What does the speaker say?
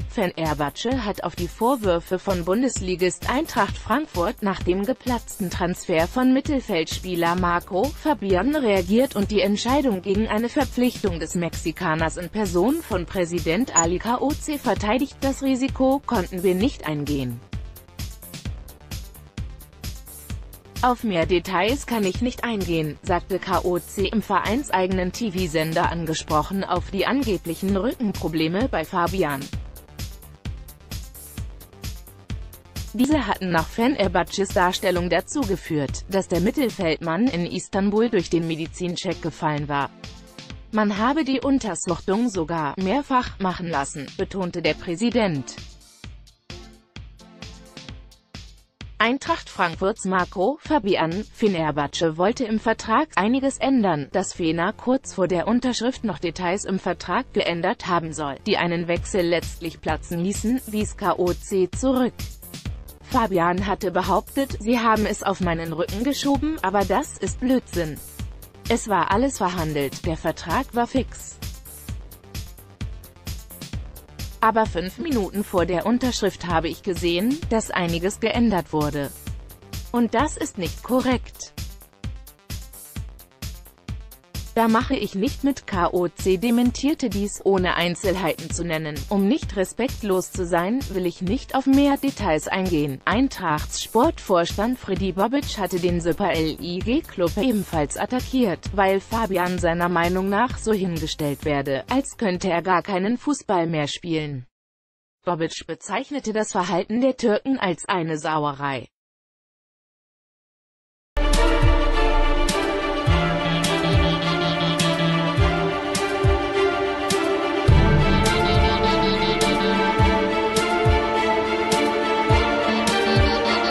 Fenerbahce hat auf die Vorwürfe von Bundesligist Eintracht Frankfurt nach dem geplatzten Transfer von Mittelfeldspieler Marco Fabian reagiert und die Entscheidung gegen eine Verpflichtung des Mexikaners in Person von Präsident Ali KOC verteidigt. Das Risiko konnten wir nicht eingehen. Auf mehr Details kann ich nicht eingehen, sagte KOC im vereinseigenen TV-Sender angesprochen auf die angeblichen Rückenprobleme bei Fabian. Diese hatten nach Fenerbahces Darstellung dazu geführt, dass der Mittelfeldmann in Istanbul durch den Medizincheck gefallen war. Man habe die Untersuchung sogar mehrfach machen lassen, betonte der Präsident. Eintracht Frankfurts Marco Fabian. Fenerbahce wollte im Vertrag einiges ändern, dass Fener kurz vor der Unterschrift noch Details im Vertrag geändert haben soll, die einen Wechsel letztlich platzen ließen, wies KOC zurück. Fabian hatte behauptet, sie haben es auf meinen Rücken geschoben, aber das ist Blödsinn. Es war alles verhandelt, der Vertrag war fix. Aber 5 Minuten vor der Unterschrift habe ich gesehen, dass einiges geändert wurde. Und das ist nicht korrekt. Da mache ich nicht mit. KOC dementierte dies, ohne Einzelheiten zu nennen. Um nicht respektlos zu sein, will ich nicht auf mehr Details eingehen. Eintrachts Sportvorstand Freddy Bobic hatte den Super Lig-Klub ebenfalls attackiert, weil Fabian seiner Meinung nach so hingestellt werde, als könnte er gar keinen Fußball mehr spielen. Bobic bezeichnete das Verhalten der Türken als eine Sauerei.